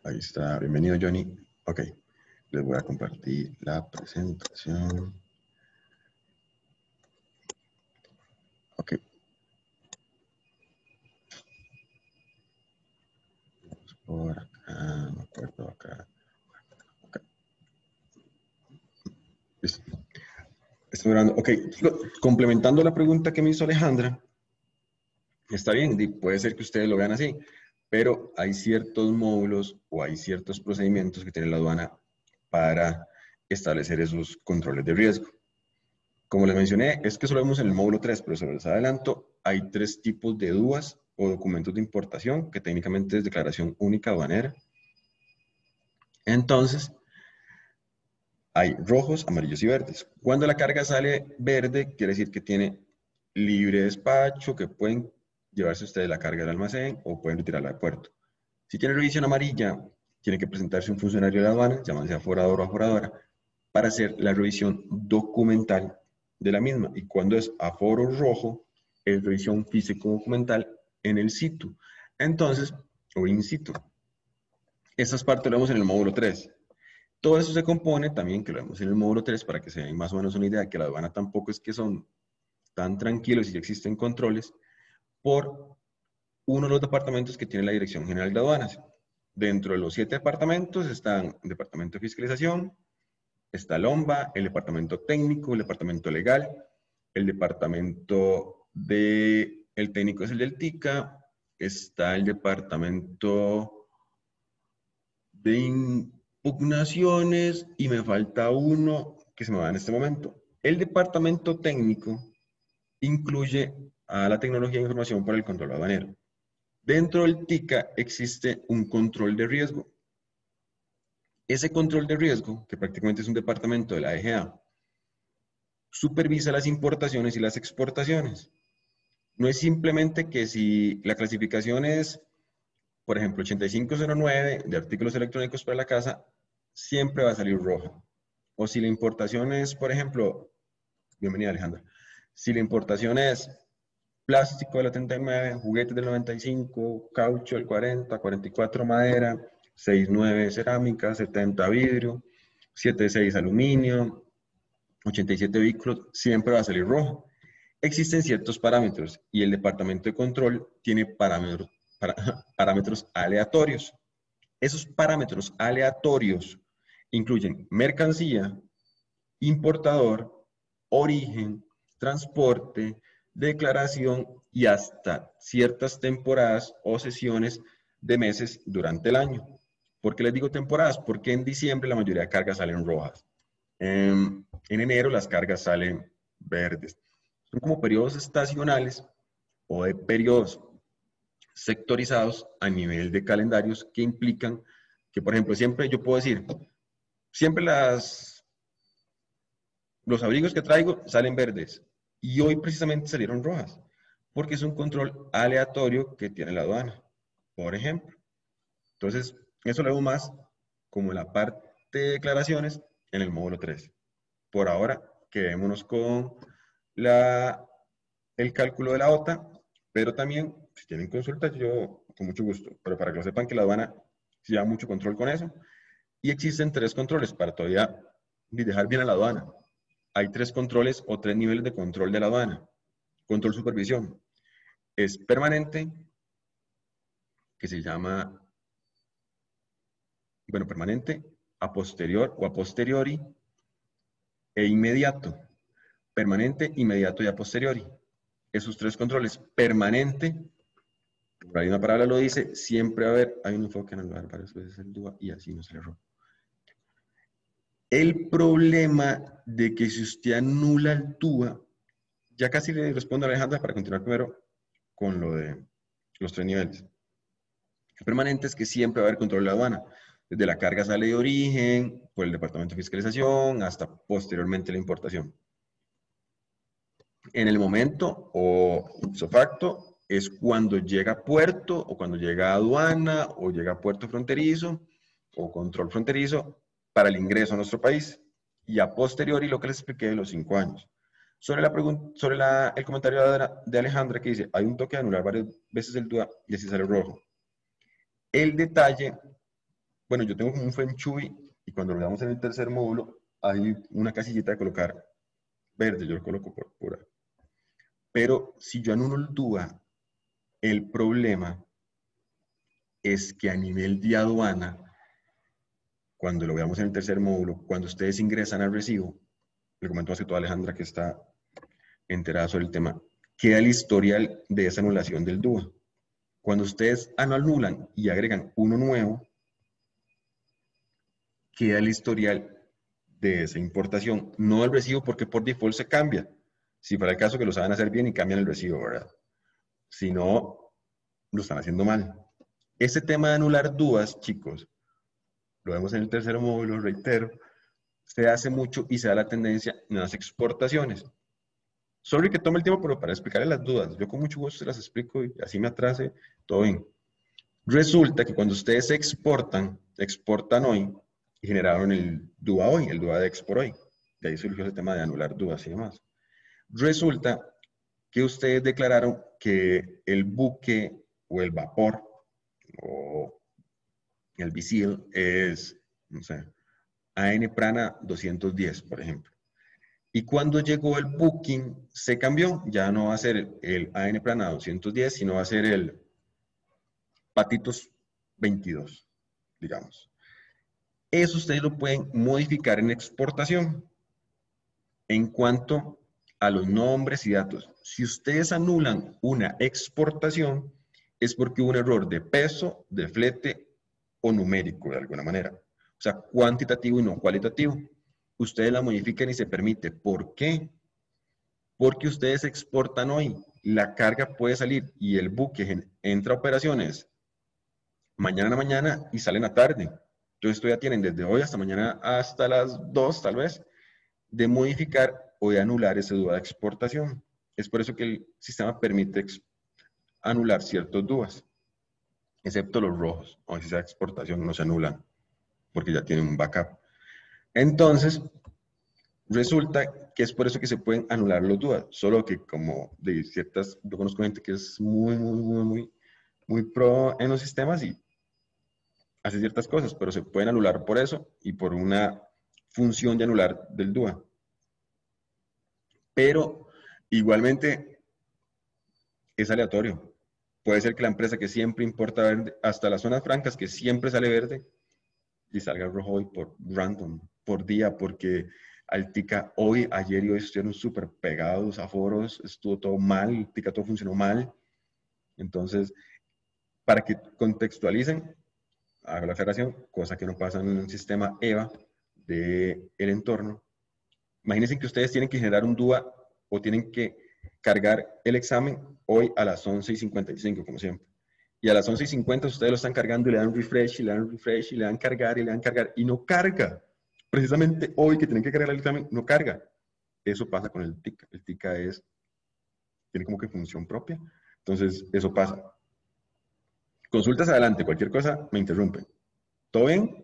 Ahí está. Bienvenido, Johnny. Ok. Les voy a compartir la presentación. Ok. Vamos por acá. Me acuerdo acá. Ok. Listo. Estoy mirando. Ok. Complementando la pregunta que me hizo Alejandra. Está bien. Puede ser que ustedes lo vean así. Pero hay ciertos módulos o hay ciertos procedimientos que tiene la aduana para establecer esos controles de riesgo. Como les mencioné, es que solo vemos en el módulo 3, pero se les adelanto, hay 3 tipos de DUAs o documentos de importación, que técnicamente es declaración única aduanera. Entonces, hay rojos, amarillos y verdes. Cuando la carga sale verde, quiere decir que tiene libre despacho, que pueden llevarse ustedes la carga del almacén o pueden retirarla del puerto. Si tiene revisión amarilla, tiene que presentarse un funcionario de la aduana, llámese aforador o aforadora, para hacer la revisión documental de la misma. Y cuando es aforo rojo, es revisión físico-documental en el sitio. Entonces, o in situ. Estas partes lo vemos en el módulo 3. Todo eso se compone también, que lo vemos en el módulo 3, para que se den más o menos una idea, que la aduana tampoco es que son tan tranquilos y ya existen controles, por uno de los departamentos que tiene la Dirección General de Aduanas. Dentro de los 7 departamentos están el Departamento de Fiscalización, está el OMBA, el Departamento Técnico, el Departamento Legal, el Departamento de... El técnico es el del TICA, está el Departamento de Impugnaciones y me falta uno que se me va en este momento. El Departamento Técnico incluye a la tecnología de información para el control aduanero. Dentro del TICA existe un control de riesgo. Ese control de riesgo, que prácticamente es un departamento de la EGA, supervisa las importaciones y las exportaciones. No es simplemente que si la clasificación es, por ejemplo, 8509 de artículos electrónicos para la casa, siempre va a salir roja. O si la importación es, por ejemplo, bienvenida Alejandra, si la importación es plástico de la 39, juguetes del 95, caucho del 40, 44 madera, 69 cerámica, 70 vidrio, 76 aluminio, 87 vehículos, siempre va a salir rojo. Existen ciertos parámetros y el departamento de control tiene parámetros aleatorios. Esos parámetros aleatorios incluyen mercancía, importador, origen, transporte, declaración y hasta ciertas temporadas o sesiones de meses durante el año. ¿Por qué les digo temporadas? Porque en diciembre la mayoría de cargas salen rojas. En enero las cargas salen verdes. Son como periodos estacionales o de periodos sectorizados a nivel de calendarios que implican que, por ejemplo, siempre yo puedo decir, siempre los abrigos que traigo salen verdes y hoy precisamente salieron rojas, porque es un control aleatorio que tiene la aduana, por ejemplo. Entonces, eso lo veo más como la parte de declaraciones en el módulo 3. Por ahora, quedémonos con el cálculo de la OTA, pero también, si tienen consultas, yo con mucho gusto, pero para que lo sepan que la aduana lleva mucho control con eso. Y existen 3 controles para todavía dejar bien a la aduana. Hay 3 controles o 3 niveles de control de la aduana. Control supervisión. Es permanente, que se llama, bueno, permanente, a posterior o a posteriori, e inmediato. Permanente, inmediato y a posteriori. Esos 3 controles. Permanente, por ahí una palabra lo dice, siempre va a haber, hay un enfoque en el lugar varias veces el DUA y así no se le roba. El problema de que si usted anula el DUA, ya casi le respondo a Alejandra para continuar primero con lo de los 3 niveles. El permanente es que siempre va a haber control de la aduana. Desde la carga sale de origen, por el departamento de fiscalización, hasta posteriormente la importación. En el momento o ipso facto es cuando llega a puerto o cuando llega a aduana o llega a puerto fronterizo o control fronterizo para el ingreso a nuestro país. Y a posteriori lo que les expliqué de los 5 años. Sobre el comentario de Alejandra que dice, hay un toque de anular varias veces el DUA y así sale rojo. El detalle bueno, yo tengo como un Feng Shui y cuando lo damos en el tercer módulo, hay una casillita de colocar verde, yo lo coloco por pura. Pero si yo anulo el DUA, el problema es que a nivel de aduana, cuando lo veamos en el tercer módulo, cuando ustedes ingresan al recibo, le comento hace toda Alejandra que está enterada sobre el tema, queda el historial de esa anulación del DUA. Cuando ustedes anulan y agregan uno nuevo, queda el historial de esa importación, no el recibo porque por default se cambia. Si fuera el caso que lo saben hacer bien y cambian el recibo, ¿verdad? Si no, lo están haciendo mal. Ese tema de anular DUAs, chicos, lo vemos en el tercer módulo, reitero, se hace mucho y se da la tendencia en las exportaciones. Sorry que tome el tiempo, pero para explicarles las dudas, yo con mucho gusto se las explico y así me atrase, todo bien. Resulta que cuando ustedes exportan hoy y generaron el DUA hoy, el DUA de export hoy. De ahí surgió ese tema de anular DUAs y demás. Resulta que ustedes declararon que el buque o el vapor o el VCL es, no sé, AN Prana 210, por ejemplo. Y cuando llegó el booking, se cambió. Ya no va a ser el AN Prana 210, sino va a ser el Patitos 22, digamos. Eso ustedes lo pueden modificar en exportación en cuanto a los nombres y datos. Si ustedes anulan una exportación, es porque hubo un error de peso, de flete o numérico de alguna manera. O sea, cuantitativo y no cualitativo. Ustedes la modifican y se permite. ¿Por qué? Porque ustedes exportan hoy. La carga puede salir y el buque entra a operaciones mañana a la mañana y salen a tarde. Entonces, esto ya tienen desde hoy hasta mañana hasta las 2 tal vez, de modificar o de anular ese DUA de exportación. Es por eso que el sistema permite anular ciertos DUAs, excepto los rojos, o si sea exportación no se anulan, porque ya tienen un backup. Entonces, resulta que es por eso que se pueden anular los DUAs, solo que como de ciertas, yo conozco gente que es muy pro en los sistemas y hace ciertas cosas, pero se pueden anular por eso y por una función de anular del DUA. Pero igualmente es aleatorio. Puede ser que la empresa que siempre importa verde, hasta las zonas francas que siempre sale verde, y salga rojo hoy por random, por día, porque Altica hoy, ayer y hoy estuvieron súper pegados a foros, estuvo todo mal, Altica todo funcionó mal. Entonces, para que contextualicen, hago la aclaración, cosa que no pasa en un sistema EVA del entorno. Imagínense que ustedes tienen que generar un DUA o tienen que cargar el examen hoy a las 11:55, como siempre. Y a las 11:50 ustedes lo están cargando y le dan refresh, y le dan refresh, y le dan cargar, y le dan cargar, y no carga. Precisamente hoy que tienen que cargar el examen, no carga. Eso pasa con el TICA. El TICA tiene como que función propia. Entonces, eso pasa. Consultas adelante, cualquier cosa, me interrumpen. ¿Todo bien?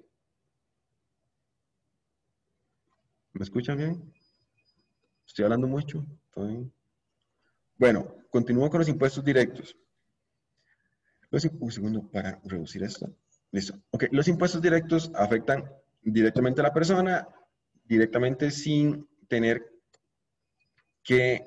¿Me escuchan bien? ¿Estoy hablando mucho? ¿Todo bien? Bueno, continúo con los impuestos directos. Un segundo para reducir esto. Listo. Ok, los impuestos directos afectan directamente a la persona, directamente sin tener que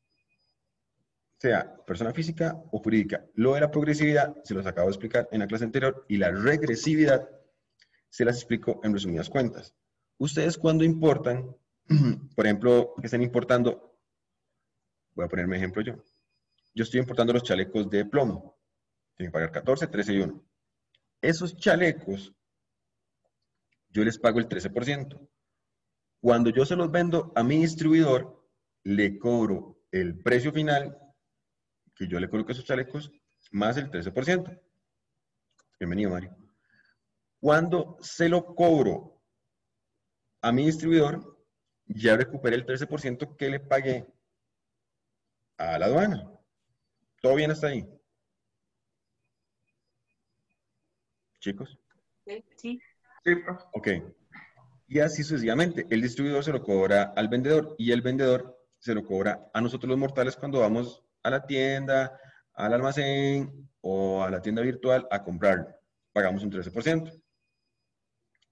sea persona física o jurídica. Lo de la progresividad se los acabo de explicar en la clase anterior y la regresividad se las explico en resumidas cuentas. Ustedes cuando importan, por ejemplo, que estén importando, voy a ponerme ejemplo yo. Yo estoy importando los chalecos de plomo. Tienen que pagar 14, 13 y 1. Esos chalecos, yo les pago el 13%. Cuando yo se los vendo a mi distribuidor, le cobro el precio final que yo le coloco a esos chalecos más el 13%. Bienvenido, Mario. Cuando se lo cobro a mi distribuidor, ya recuperé el 13% que le pagué a la aduana. ¿Todo bien hasta ahí? Chicos. Sí, sí, profe. Ok. Y así sucesivamente. El distribuidor se lo cobra al vendedor y el vendedor se lo cobra a nosotros los mortales cuando vamos a la tienda, al almacén o a la tienda virtual a comprarlo. Pagamos un 13%.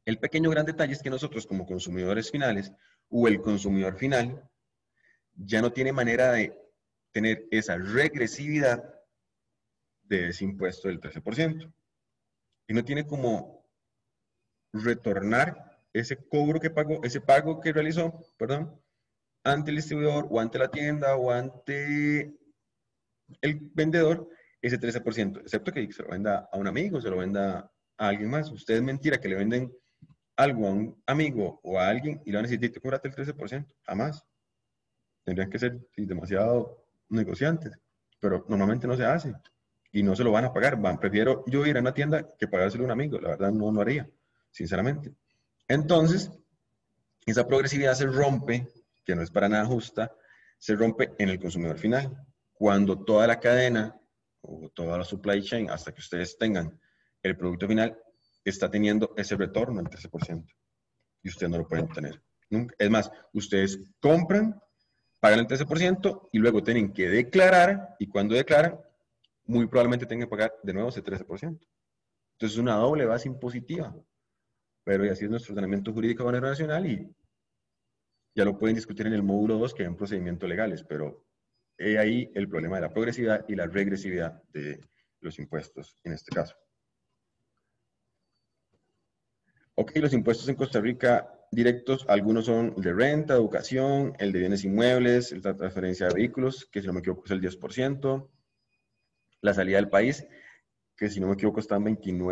El pequeño gran detalle es que nosotros como consumidores finales o el consumidor final ya no tiene manera de tener esa regresividad de ese impuesto del 13%. Y no tiene como retornar ese cobro que pagó, ese pago que realizó, perdón, ante el distribuidor o ante la tienda o ante el vendedor ese 13%, excepto que se lo venda a un amigo, se lo venda a alguien más. Usted es mentira que le venden algo a un amigo o a alguien y le van a decir, te cobrate el 13%. Jamás. Tendrían que ser demasiado negociantes, pero normalmente no se hace y no se lo van a pagar. Prefiero yo ir a una tienda que pagárselo a un amigo. La verdad no lo haría, sinceramente. Entonces, esa progresividad se rompe, que no es para nada justa, se rompe en el consumidor final. Cuando toda la cadena o toda la supply chain, hasta que ustedes tengan el producto final, está teniendo ese retorno del 13%. Y ustedes no lo pueden tener. Nunca. Es más, ustedes compran, pagan el 13% y luego tienen que declarar, y cuando declaran, muy probablemente tengan que pagar de nuevo ese 13%. Entonces es una doble base impositiva. Pero así es nuestro ordenamiento jurídico de manera nacional y ya lo pueden discutir en el módulo 2, que hay un procedimientos legales, pero he ahí el problema de la progresividad y la regresividad de los impuestos en este caso. Ok, los impuestos en Costa Rica directos, algunos son el de renta, educación, el de bienes inmuebles, la transferencia de vehículos, que si no me equivoco es el 10%, la salida del país, que si no me equivoco está en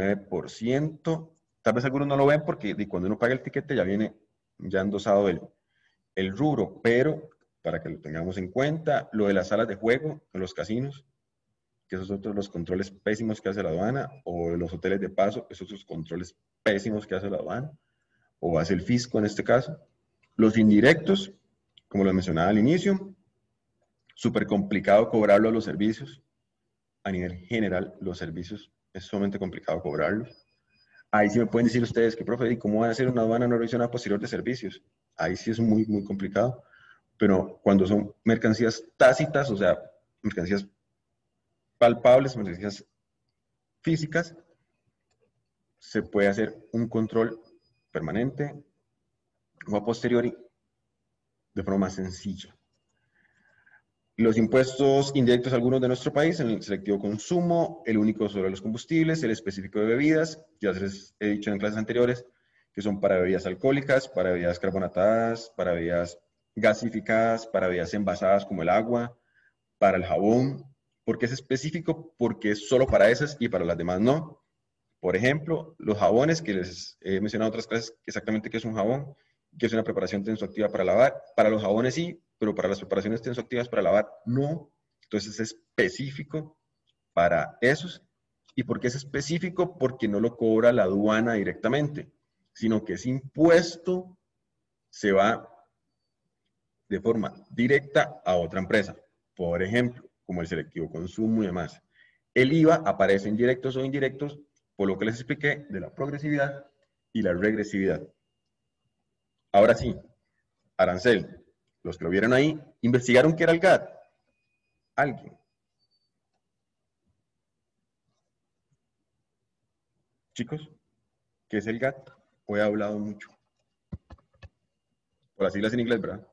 29%. Tal vez algunos no lo ven porque cuando uno paga el tiquete ya viene ya endosado el rubro, pero para que lo tengamos en cuenta, lo de las salas de juego en los casinos, que esos son otros los controles pésimos que hace la aduana, o de los hoteles de paso, esos son los controles pésimos que hace la aduana, o hace el fisco en este caso. Los indirectos, como lo mencionaba al inicio, súper complicado cobrarlo a los servicios. A nivel general, los servicios es sumamente complicado cobrarlos. Ahí sí me pueden decir ustedes que, profe, ¿y cómo van a hacer una aduana no revisión a posterior de servicios? Ahí sí es muy, muy complicado. Pero cuando son mercancías tácitas, o sea, mercancías palpables, mercancías físicas, se puede hacer un control permanente o a posteriori de forma más sencilla. Los impuestos indirectos algunos de nuestro país, en el selectivo consumo, el único sobre los combustibles, el específico de bebidas, ya les he dicho en clases anteriores, que son para bebidas alcohólicas, para bebidas carbonatadas, para bebidas gasificadas, para bebidas envasadas como el agua, para el jabón. ¿Por qué es específico? Porque es solo para esas y para las demás no. Por ejemplo, los jabones, que les he mencionado en otras clases exactamente qué es un jabón, que es una preparación tensoactiva para lavar. Para los jabones sí, pero para las preparaciones tensoactivas para lavar no. Entonces es específico para esos. ¿Y por qué es específico? Porque no lo cobra la aduana directamente, sino que ese impuesto se va de forma directa a otra empresa. Por ejemplo, como el selectivo consumo y demás. El IVA aparece en directos o indirectos, por lo que les expliqué de la progresividad y la regresividad. Ahora sí, arancel. Los que lo vieron ahí, investigaron qué era el GAT. Alguien. Chicos, ¿qué es el GAT? Hoy he hablado mucho. Por las siglas en inglés, ¿verdad?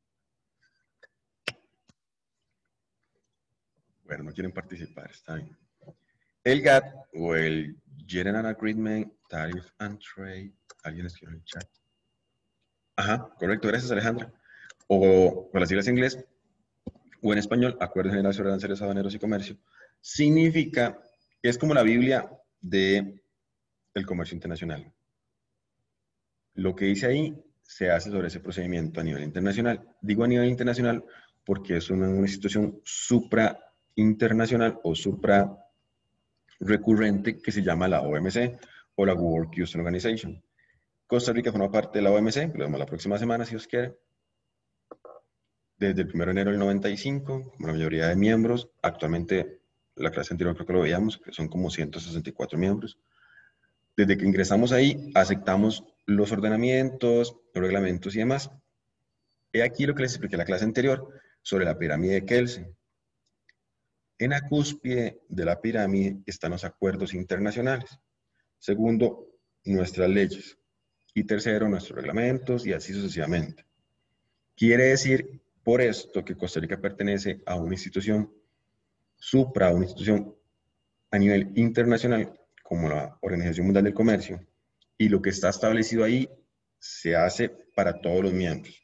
Bueno, no quieren participar, está bien. El GAT o el General Agreement Tariff and Trade. ¿Alguien escribió en el chat? Ajá, correcto, gracias Alejandra. O por las siglas en inglés o en español, Acuerdo General sobre Aranceles Aduaneros y Comercio, significa que es como la Biblia del comercio internacional. Lo que dice ahí se hace sobre ese procedimiento a nivel internacional. Digo a nivel internacional porque es una institución supra internacional o supra recurrente que se llama la OMC o la World Customs Organization. Costa Rica forma parte de la OMC, lo vemos la próxima semana si os quiere. Desde el 1 de enero del 95, como la mayoría de miembros, actualmente la clase anterior creo que lo veíamos, que son como 164 miembros. Desde que ingresamos ahí, aceptamos los ordenamientos, los reglamentos y demás. He aquí lo que les expliqué en la clase anterior sobre la pirámide de Kelsen. En la cúspide de la pirámide están los acuerdos internacionales. Segundo, nuestras leyes. Y tercero, nuestros reglamentos y así sucesivamente. Quiere decir, por esto, que Costa Rica pertenece a una institución una institución a nivel internacional, como la Organización Mundial del Comercio, y lo que está establecido ahí se hace para todos los miembros.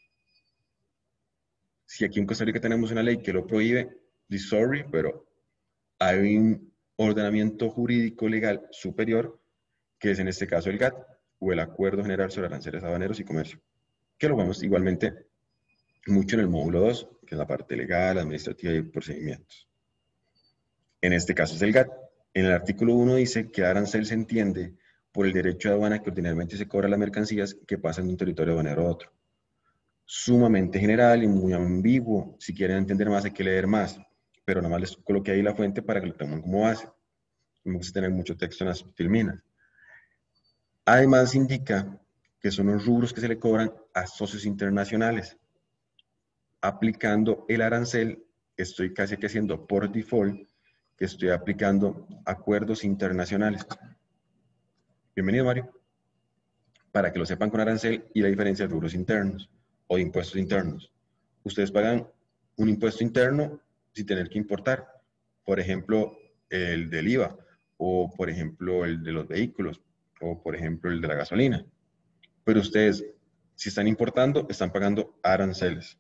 Si aquí en Costa Rica tenemos una ley que lo prohíbe, sorry, pero hay un ordenamiento jurídico legal superior, que es en este caso el GATT, o el Acuerdo General sobre Aranceles Aduaneros y Comercio, que lo vemos igualmente mucho en el módulo 2, que es la parte legal, administrativa y procedimientos. En este caso es el GATT. En el artículo 1 dice que arancel se entiende por el derecho de aduana que ordinariamente se cobra a las mercancías que pasan de un territorio aduanero a otro. Sumamente general y muy ambiguo. Si quieren entender más hay que leer más, pero nada más les coloqué ahí la fuente para que lo tomen como base. Me gusta tener mucho texto en las filminas. Además indica que son los rubros que se le cobran a socios internacionales. Aplicando el arancel, estoy casi que haciendo por default que estoy aplicando acuerdos internacionales. Bienvenido, Mario. Para que lo sepan con arancel y la diferencia de rubros internos o de impuestos internos. Ustedes pagan un impuesto interno sin tener que importar. Por ejemplo, el del IVA, o por ejemplo, el de los vehículos, o por ejemplo, el de la gasolina. Pero ustedes, si están importando, están pagando aranceles.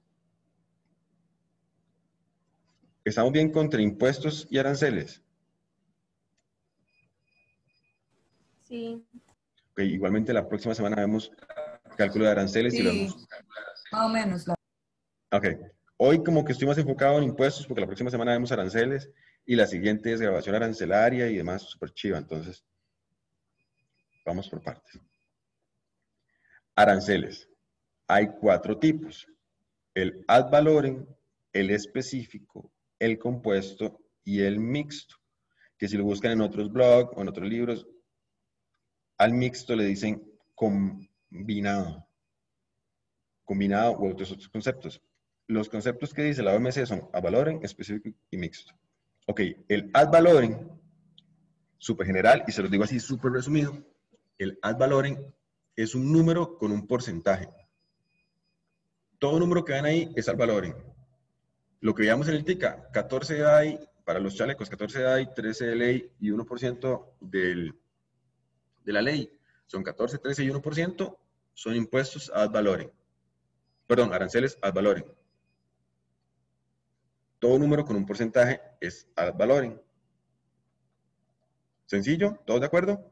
¿Estamos bien contra impuestos y aranceles? Sí. Okay, igualmente la próxima semana vemos cálculo de aranceles y lo Sí, vemos. más o menos. Ok. Hoy como que estoy más enfocado en impuestos porque la próxima semana vemos aranceles y la siguiente es grabación arancelaria y demás, súper chiva. Entonces, vamos por partes. Aranceles. Hay 4 tipos. El ad valorem, el específico, el compuesto y el mixto. Que si lo buscan en otros blogs o en otros libros, al mixto le dicen combinado. Combinado u otros conceptos. Los conceptos que dice la OMC son ad valorem, específico y mixto. Ok, el ad valorem, súper general, y se los digo así súper resumido, el ad valorem es un número con un porcentaje. Todo número que ven ahí es ad valorem. Lo que veíamos en el TICA, 14 de DAI para los chalecos, 14 de DAI, 13 de ley y 1% de la ley. Son 14, 13 y 1%, son impuestos ad valorem. Perdón, aranceles ad valorem. Todo número con un porcentaje es ad valorem. ¿Sencillo? ¿Todos de acuerdo?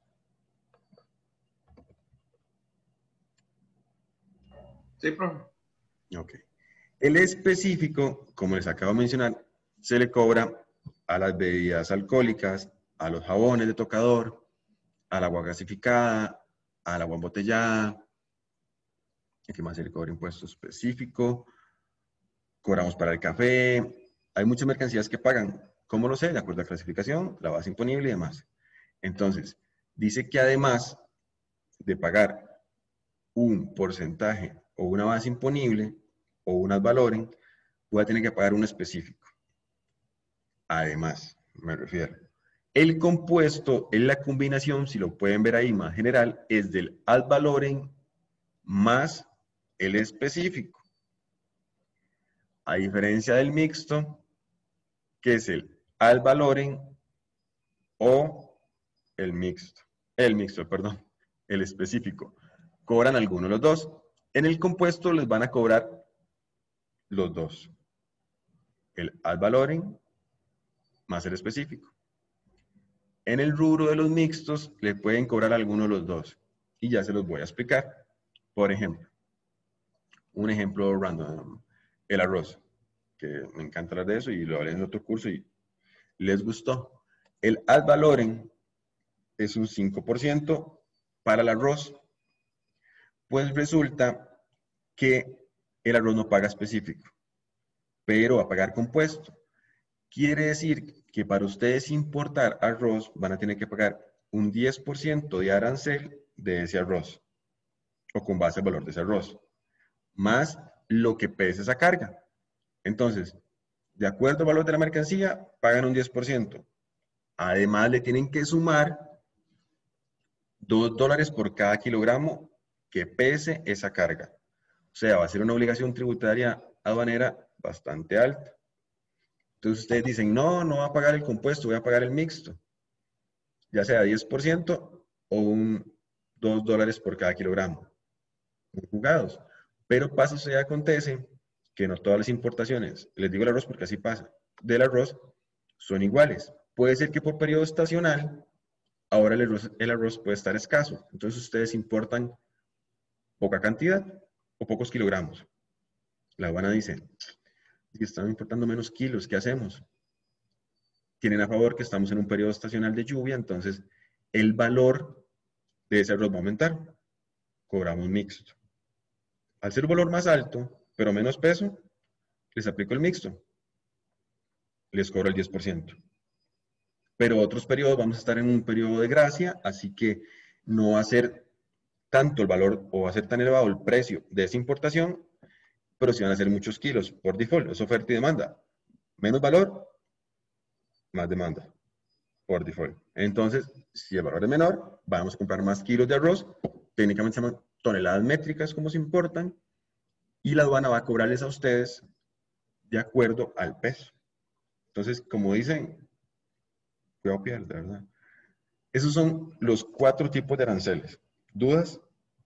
Sí, profe. Ok. El específico, como les acabo de mencionar, se le cobra a las bebidas alcohólicas, a los jabones de tocador, al agua gasificada, al agua embotellada. ¿Qué más se le cobra impuesto específico? Cobramos para el café. Hay muchas mercancías que pagan. ¿Cómo lo sé? De acuerdo a la clasificación, la base imponible y demás. Entonces, dice que además de pagar un porcentaje o una base imponible o unas valores, voy a tener que pagar un específico. Además, me refiero. El compuesto es la combinación, si lo pueden ver ahí más general, es del ad valorem más el específico. A diferencia del mixto, que es el ad valorem o el mixto, perdón, el específico. Cobran alguno de los dos. En el compuesto les van a cobrar los dos. El ad valorem más el específico. En el rubro de los mixtos le pueden cobrar alguno de los dos. Y ya se los voy a explicar. Por ejemplo, un ejemplo random, el arroz, que me encanta hablar de eso y lo hablé en otro curso y les gustó. El ad valorem es un 5% para el arroz. Pues resulta que el arroz no paga específico, pero va a pagar compuesto. Quiere decir que para ustedes importar arroz van a tener que pagar un 10% de arancel de ese arroz, o con base al valor de ese arroz, más lo que pese esa carga. Entonces, de acuerdo al valor de la mercancía, pagan un 10%. Además, le tienen que sumar $2 por cada kilogramo que pese esa carga. O sea, va a ser una obligación tributaria aduanera bastante alta. Entonces ustedes dicen, no, no va a pagar el compuesto, voy a pagar el mixto. Ya sea 10% o un $2 por cada kilogramo jugados. Pero pasa, y acontece que no todas las importaciones, les digo el arroz porque así pasa, del arroz son iguales. Puede ser que por periodo estacional, ahora el arroz puede estar escaso. Entonces ustedes importan poca cantidad o pocos kilogramos. La aduana dice, si están importando menos kilos, ¿qué hacemos? Tienen a favor que estamos en un periodo estacional de lluvia, entonces el valor de ese arroz va a aumentar. Cobramos mixto. Al ser un valor más alto, pero menos peso, les aplico el mixto. Les cobro el 10%. Pero otros periodos vamos a estar en un periodo de gracia, así que no va a ser tanto el valor o va a ser tan elevado el precio de esa importación, pero sí van a ser muchos kilos por default, es oferta y demanda. Menos valor, más demanda por default. Entonces, si el valor es menor, vamos a comprar más kilos de arroz, técnicamente se llaman toneladas métricas como se importan, y la aduana va a cobrarles a ustedes de acuerdo al peso. Entonces, como dicen, cuidado pierde, ¿verdad? Esos son los 4 tipos de aranceles. ¿Dudas?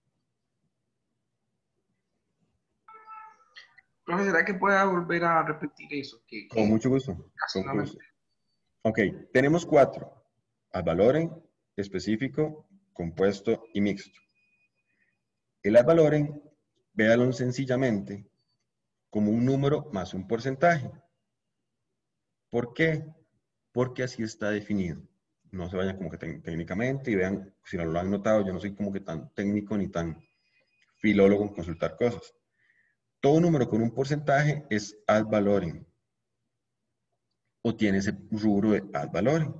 Profe, ¿será que pueda volver a repetir eso? Con mucho gusto. Casi Con no mucho gusto. Ok, tenemos 4. Ad valorem, específico, compuesto y mixto. El ad valorem, véalo sencillamente como un número más un porcentaje. ¿Por qué? Porque así está definido. No se vayan como que técnicamente y vean, si no lo han notado, yo no soy como que tan técnico ni tan filólogo en consultar cosas. Todo número con un porcentaje es ad valorem o tiene ese rubro de ad valorem.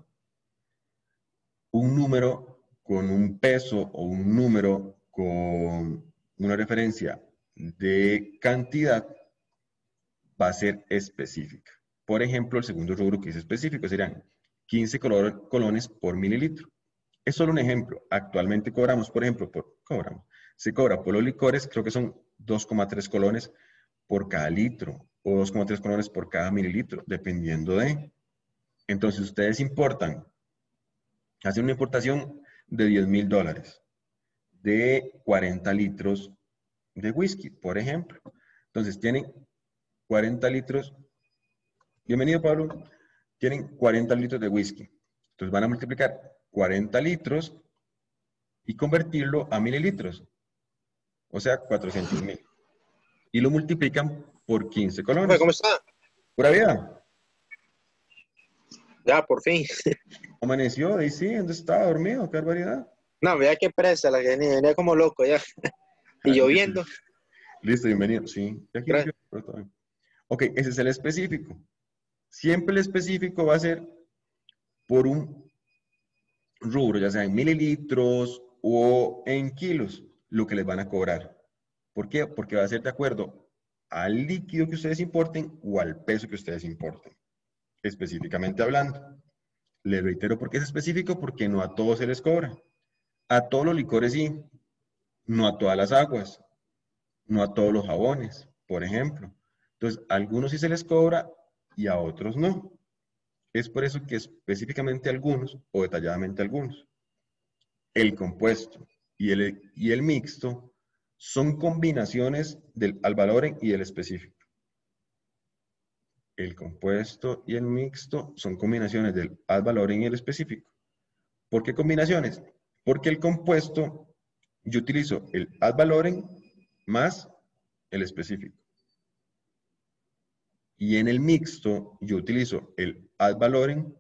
Un número con un peso o un número con una referencia de cantidad va a ser específica. Por ejemplo, el segundo rubro que es específico serían 15 colones por mililitro. Es solo un ejemplo. Actualmente cobramos, por ejemplo, se cobra por los licores, creo que son 2,3 colones por cada litro o 2,3 colones por cada mililitro, dependiendo de. Entonces, ustedes importan, hacen una importación de $10,000 de 40 litros de whisky, por ejemplo. Entonces, tienen 40 litros. Bienvenido, Pablo. Tienen 40 litros de whisky. Entonces, van a multiplicar 40 litros y convertirlo a mililitros. O sea, 400,000. Y lo multiplican por 15 Profe, colones. ¿cómo está? Pura vida. Ya, por fin. Amaneció, y sí, ¿dónde estaba? Dormido, qué barbaridad. No, vea qué presa la que venía como loco ya. Y lloviendo. Listo, bienvenido. Sí, ya aquí Gracias. pero todo bien. Ok, ese es el específico. Siempre el específico va a ser por un rubro, ya sea en mililitros o en kilos, lo que les van a cobrar. ¿Por qué? Porque va a ser de acuerdo al líquido que ustedes importen o al peso que ustedes importen, específicamente hablando. Les reitero por qué es específico, porque no a todos se les cobra. A todos los licores sí, no a todas las aguas, no a todos los jabones, por ejemplo. Entonces, a algunos sí se les cobra y a otros no. Es por eso que específicamente algunos o detalladamente algunos. El compuesto y el mixto son combinaciones del ad valorem y del específico. El compuesto y el mixto son combinaciones del ad valorem y el específico. ¿Por qué combinaciones? Porque el compuesto, yo utilizo el ad valorem más el específico. Y en el mixto, yo utilizo el ad valorem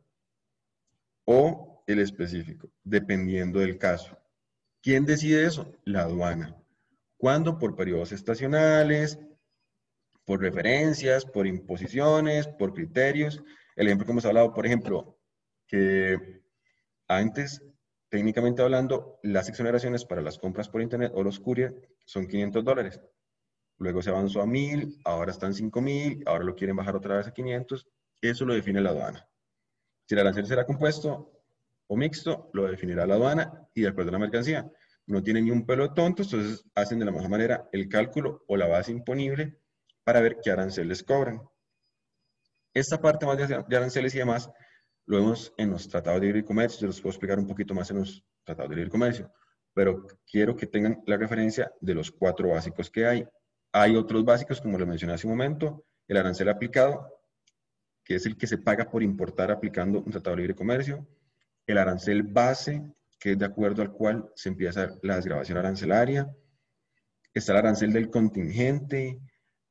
o el específico, dependiendo del caso. ¿Quién decide eso? La aduana. ¿Cuándo? Por periodos estacionales, por referencias, por imposiciones, por criterios. El ejemplo que hemos hablado, por ejemplo, que antes, técnicamente hablando, las exoneraciones para las compras por internet o los courier son $500. Luego se avanzó a 1,000, ahora están 5,000, ahora lo quieren bajar otra vez a 500. Eso lo define la aduana. Si el arancel será compuesto o mixto, lo definirá la aduana y de acuerdo a la mercancía. no tienen ni un pelo tonto, entonces hacen de la mejor manera el cálculo o la base imponible para ver qué aranceles cobran. Esta parte más de aranceles y demás lo vemos en los tratados de libre comercio. Yo los puedo explicar un poquito más en los tratados de libre comercio, pero quiero que tengan la referencia de los 4 básicos que hay. Hay otros básicos, como les mencioné hace un momento, el arancel aplicado, que es el que se paga por importar aplicando un tratado de libre comercio, el arancel base, que es de acuerdo al cual se empieza la desgravación arancelaria, está el arancel del contingente,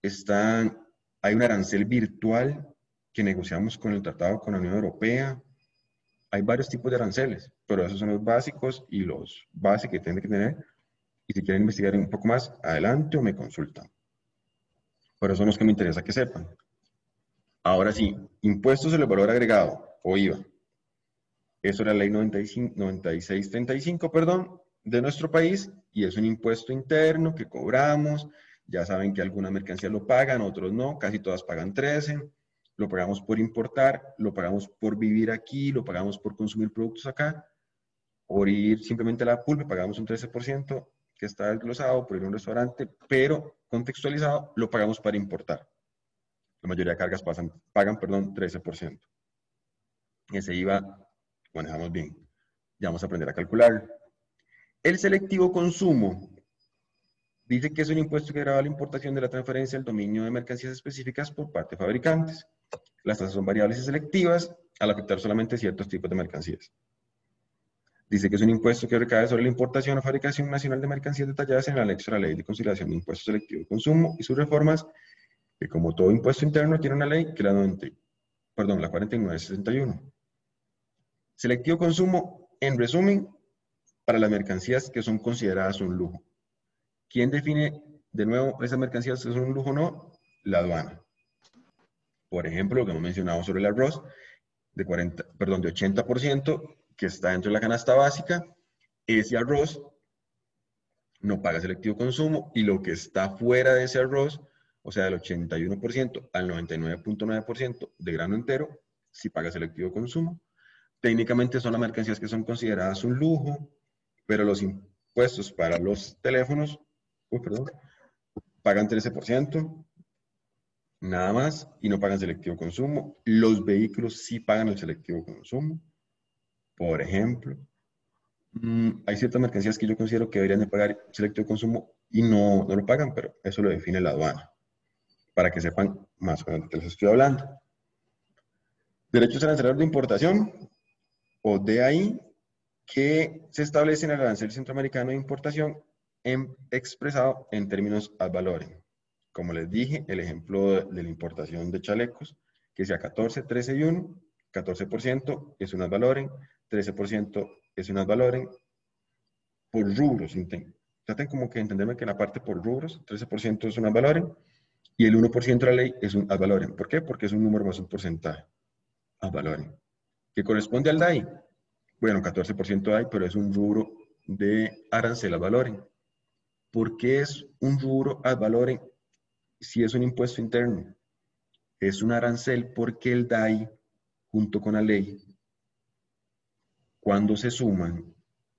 hay un arancel virtual que negociamos con el tratado con la Unión Europea. Hay varios tipos de aranceles, pero esos son los básicos y los básicos que tienen que tener. Y si quieren investigar un poco más, adelante o me consultan. Pero son los que me interesa que sepan. Ahora sí, impuestos sobre el valor agregado, o IVA. Eso es la ley 9635, perdón, de nuestro país, y es un impuesto interno que cobramos. Ya saben que algunas mercancías lo pagan, otros no, casi todas pagan 13%. Lo pagamos por importar, lo pagamos por vivir aquí, lo pagamos por consumir productos acá. Por ir simplemente a la pulpe pagamos un 13%, que está desglosado, por ir a un restaurante, pero contextualizado lo pagamos para importar. La mayoría de cargas pagan 13%. Ese IVA manejamos bien. Ya vamos a aprender a calcular. El selectivo consumo dice que es un impuesto que grava la importación de la transferencia del dominio de mercancías específicas por parte de fabricantes. Las tasas son variables y selectivas al afectar solamente ciertos tipos de mercancías. Dice que es un impuesto que recae sobre la importación o fabricación nacional de mercancías detalladas en el anexo a la Ley de Conciliación de Impuestos Selectivos de Consumo y sus reformas, que como todo impuesto interno tiene una ley que es la 4961. Selectivo consumo, en resumen, para las mercancías que son consideradas un lujo. ¿Quién define de nuevo esas mercancías si son un lujo o no? La aduana. Por ejemplo, lo que hemos mencionado sobre el arroz, de 80%, que está dentro de la canasta básica, ese arroz no paga selectivo consumo, y lo que está fuera de ese arroz, o sea, del 81% al 99.9% de grano entero, sí paga selectivo consumo. Técnicamente son las mercancías que son consideradas un lujo, pero los impuestos para los teléfonos, pagan 13%, nada más, y no pagan selectivo consumo. Los vehículos sí pagan el selectivo consumo. Por ejemplo, hay ciertas mercancías que yo considero que deberían de pagar selectivo consumo y no lo pagan, pero eso lo define la aduana, para que sepan más o menos de qué les estoy hablando. Derechos arancelarios de importación, o DAI, que se establece en el arancel centroamericano de importación expresado en términos ad valorem. Como les dije, el ejemplo de la importación de chalecos, que sea 14, 13 y 1, 14% es un ad valorem, 13% es un ad valorem, por rubros. Traten como que entenderme que la parte por rubros, 13% es un ad valorem, y el 1% de la ley es un ad valorem. ¿Por qué? Porque es un número más un porcentaje. Ad valorem. ¿Qué corresponde al DAI? Bueno, 14% DAI, pero es un rubro de arancel ad valorem. ¿Por qué es un rubro ad valorem si es un impuesto interno? Es un arancel porque el DAI, junto con la ley, cuando se suman,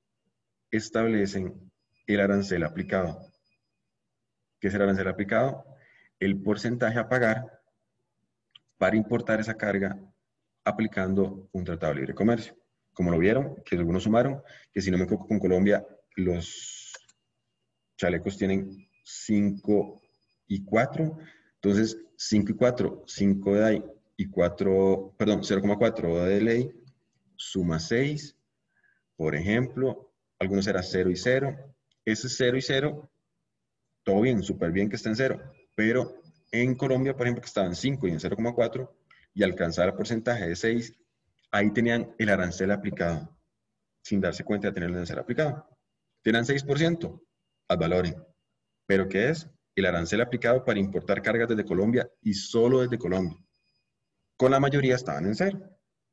establecen el arancel aplicado. ¿Qué es el arancel aplicado? El porcentaje a pagar para importar esa carga aplicando un tratado de libre comercio. Como lo vieron, que algunos sumaron, que si no me equivoco con Colombia, los chalecos tienen 5 y 4. Entonces, 5 y 4, 5 de DAI y 4, perdón, 0,4 de ley, suma 6. Por ejemplo, algunos era 0 y 0. Ese 0 y 0, todo bien, súper bien que esté en 0. Pero en Colombia, por ejemplo, que estaban 5 y en 0,4, y alcanzar el porcentaje de 6, ahí tenían el arancel aplicado, sin darse cuenta de tener el arancel aplicado. Tenían 6% ad valorem. ¿Pero qué es? El arancel aplicado para importar cargas desde Colombia y solo desde Colombia. Con la mayoría estaban en 0.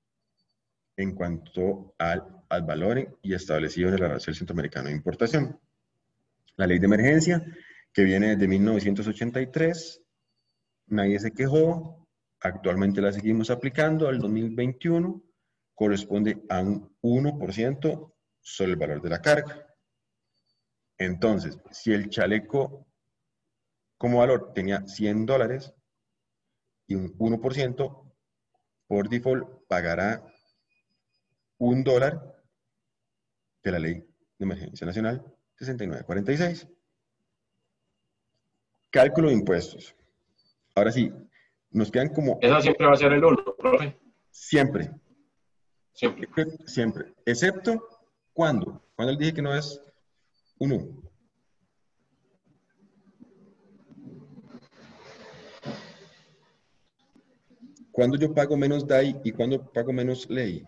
En cuanto al ad valorem y establecido en el arancel centroamericano de importación. La ley de emergencia, que viene desde 1983, nadie se quejó, actualmente la seguimos aplicando al 2021, corresponde a un 1% sobre el valor de la carga. Entonces, si el chaleco como valor tenía $100 y un 1%, por default pagará $1 de la Ley de Emergencia Nacional 6946. Cálculo de impuestos. Ahora sí, nos quedan como Esa siempre va a ser el 1, profe. siempre, Siempre. siempre, excepto cuando les dije que no es un 1. Cuando yo pago menos DAI y cuando pago menos ley.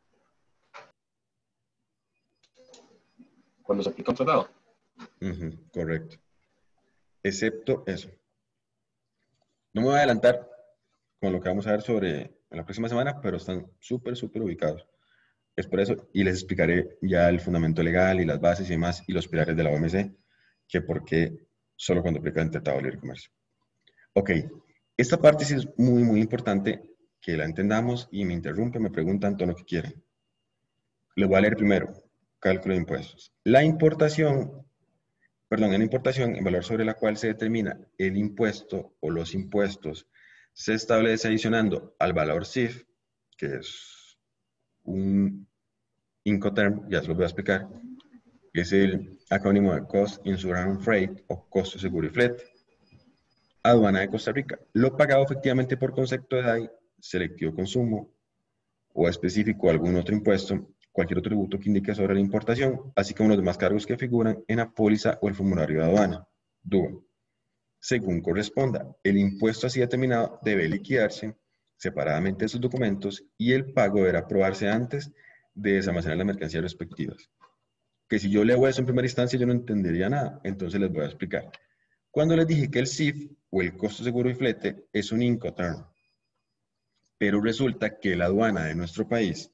Cuando se aplica un tratado. Correcto. Excepto eso. No me voy a adelantar con lo que vamos a ver sobre en la próxima semana, pero están súper ubicados. Es por eso, y les explicaré ya el fundamento legal y las bases y demás, y los pilares de la OMC, que por qué solo cuando aplica el Tratado de Libre Comercio. Ok, esta parte sí es muy importante que la entendamos y me interrumpen, me preguntan todo lo que quieren. Les voy a leer primero, cálculo de impuestos. En la importación, el valor sobre la cual se determina el impuesto o los impuestos se establece adicionando al valor CIF, que es un Incoterm, ya se lo voy a explicar, que es el acrónimo de Cost, Insurance and Freight o Costo Seguro y Flete. Aduana de Costa Rica. Lo pagado efectivamente por concepto de DAI, selectivo consumo o específico algún otro impuesto, cualquier otro tributo que indique sobre la importación, así como los demás cargos que figuran en la póliza o el formulario de aduana, DUA. Según corresponda, el impuesto así determinado debe liquidarse separadamente de sus documentos y el pago deberá aprobarse antes de desalmacenar las mercancías respectivas. Que si yo leo eso en primera instancia yo no entendería nada, entonces les voy a explicar. Cuando les dije que el CIF o el costo seguro y flete es un Incoterm, pero resulta que la aduana de nuestro país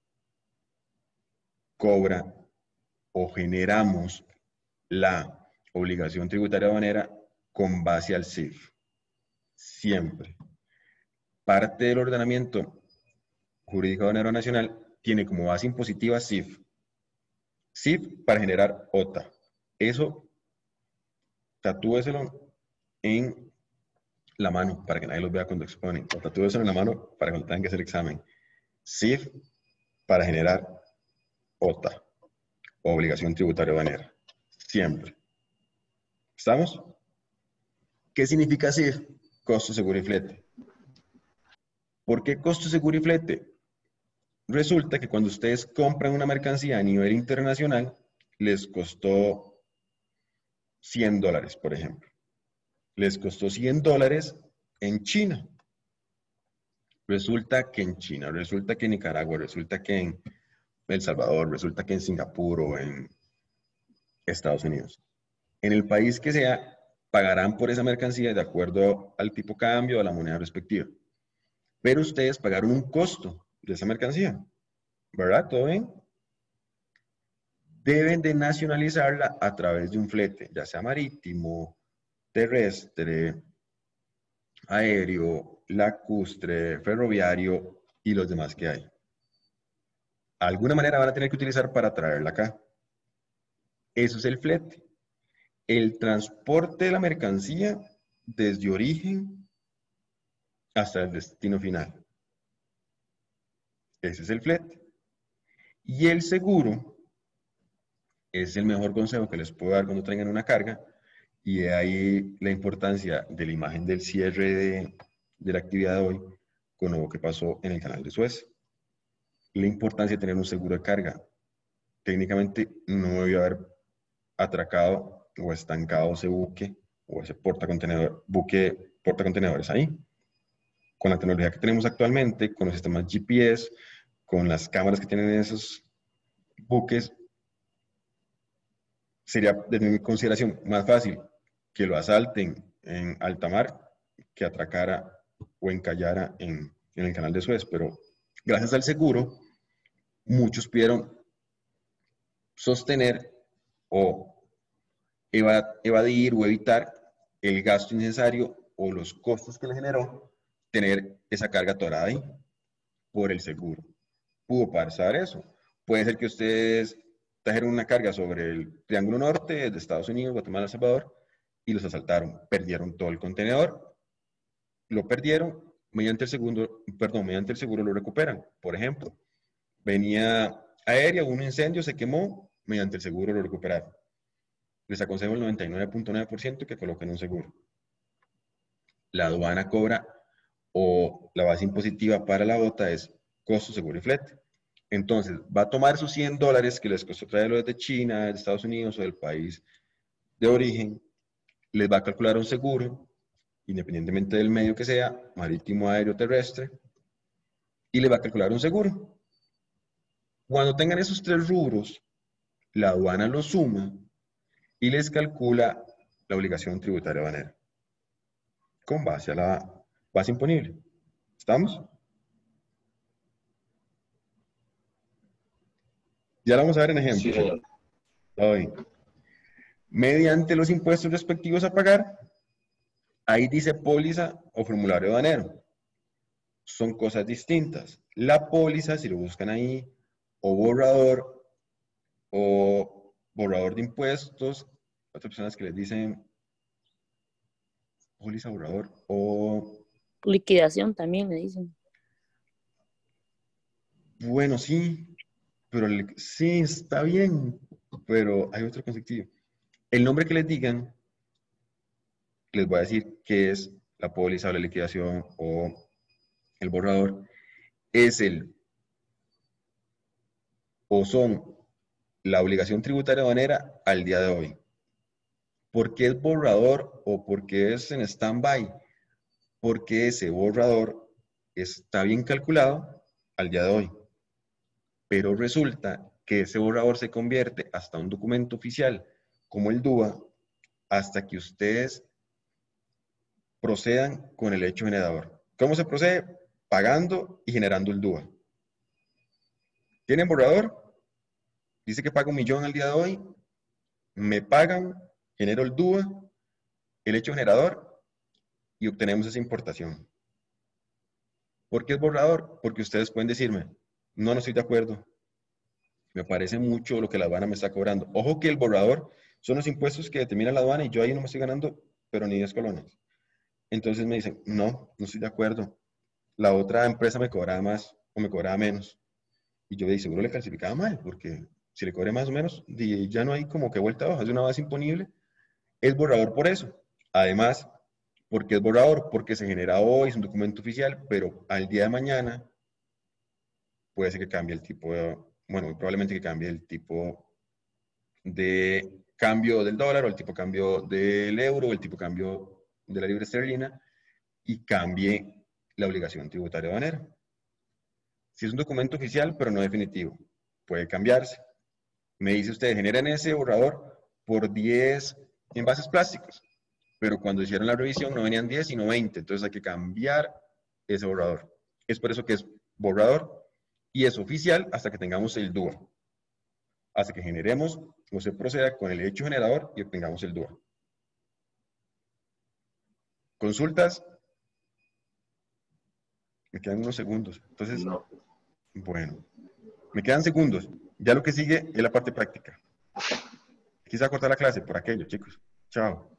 cobra o generamos la obligación tributaria aduanera con base al CIF. Siempre. Parte del ordenamiento jurídico aduanero nacional tiene como base impositiva CIF. CIF para generar OTA. Eso, tatúeselo en la mano para que nadie los vea cuando exponen. O tatúeselo en la mano para cuando tengan que hacer examen. CIF para generar OTA, obligación tributaria aduanera. Siempre. ¿Estamos? ¿Qué significa CIF? Costo, seguro y flete. ¿Por qué costo, seguro y flete? Resulta que cuando ustedes compran una mercancía a nivel internacional, les costó $100, por ejemplo. Les costó $100 en China. Resulta que en China, resulta que en Nicaragua, resulta que en El Salvador, resulta que en Singapur o en Estados Unidos. En el país que sea, pagarán por esa mercancía de acuerdo al tipo de cambio o a la moneda respectiva. Pero ustedes pagaron un costo de esa mercancía. ¿Verdad? ¿Todo bien? Deben de nacionalizarla a través de un flete, ya sea marítimo, terrestre, aéreo, lacustre, ferroviario y los demás que hay. Alguna manera van a tener que utilizar para traerla acá. Eso es el flete. El transporte de la mercancía desde origen hasta el destino final. Ese es el flete. Y el seguro es el mejor consejo que les puedo dar cuando traigan una carga, y de ahí la importancia de la imagen del cierre de la actividad de hoy con lo que pasó en el canal de Suez. La importancia de tener un seguro de carga. Técnicamente no debió haber atracado o estancado ese buque o ese buque portacontenedores ahí. Con la tecnología que tenemos actualmente, con los sistemas GPS, con las cámaras que tienen esos buques, sería, desde mi consideración, más fácil que lo asalten en alta mar que atracara o encallara en el canal de Suez. Pero gracias al seguro, muchos pudieron sostener o evadir o evitar el gasto innecesario o los costos que le generó tener esa carga atorada ahí por el seguro. Pudo pasar eso. Puede ser que ustedes trajeron una carga sobre el Triángulo Norte de Estados Unidos, Guatemala, El Salvador, y los asaltaron. Perdieron todo el contenedor, lo perdieron, mediante el seguro lo recuperan. Por ejemplo, venía aérea, un incendio, se quemó, mediante el seguro lo recuperaron. Les aconsejo el 99.9% que coloquen un seguro. La aduana cobra, o la base impositiva para la bota es costo, seguro y flete. Entonces, va a tomar esos $100 que les costó traerlo desde China, de Estados Unidos o del país de origen, les va a calcular un seguro, independientemente del medio que sea, marítimo, aéreo, terrestre, y les va a calcular un seguro. Cuando tengan esos 3 rubros, la aduana los suma y les calcula la obligación tributaria aduanera con base a la base imponible. ¿Estamos? Ya lo vamos a ver en Sí, ejemplo. señor. Hoy, mediante los impuestos respectivos a pagar, ahí dice póliza o formulario aduanero. Son cosas distintas. La póliza, si lo buscan ahí, o borrador de impuestos, otras personas que les dicen póliza, borrador, o... Liquidación también le dicen. Bueno, sí, pero sí, está bien, pero hay otro conceptillo. El nombre que les digan, les voy a decir que es la póliza o la liquidación o el borrador, es o son la obligación tributaria aduanera al día de hoy. ¿Por qué es borrador o por qué es en stand-by? Porque ese borrador está bien calculado al día de hoy. Pero resulta que ese borrador se convierte hasta un documento oficial como el DUA hasta que ustedes procedan con el hecho generador. ¿Cómo se procede? Pagando y generando el DUA. ¿Tienen borrador? Dice que pago 1.000.000 al día de hoy. Me pagan, genero el DUA, el hecho generador y obtenemos esa importación. ¿Por qué es borrador? Porque ustedes pueden decirme, no estoy de acuerdo. Me parece mucho lo que la aduana me está cobrando. Ojo que el borrador son los impuestos que determina la aduana y yo ahí no me estoy ganando, pero ni 10 colones. Entonces me dicen, no estoy de acuerdo. La otra empresa me cobraba más o me cobraba menos. Y yo seguro le clasificaba mal, porque si le cobré más o menos, ya no hay como que vuelta a hoja, es una base imponible. Es borrador por eso. Además, ¿por qué es borrador? Porque se genera hoy, es un documento oficial, pero al día de mañana puede ser que cambie el tipo de, bueno, probablemente que cambie el tipo de cambio del dólar o el tipo de cambio del euro o el tipo de cambio de la libra esterlina y cambie la obligación tributaria aduanera. Si es un documento oficial, pero no definitivo, puede cambiarse. Me dice usted, generan ese borrador por 10 envases plásticos, pero cuando hicieron la revisión no venían 10, sino 20, entonces hay que cambiar ese borrador. Es por eso que es borrador y es oficial hasta que tengamos el DUA. Hasta que generemos o se proceda con el hecho generador y obtengamos el DUA. ¿Consultas? Me quedan unos segundos. Entonces, No. bueno, me quedan segundos. Ya lo que sigue es la parte práctica. Quizá cortar la clase por aquello, chicos. Chao.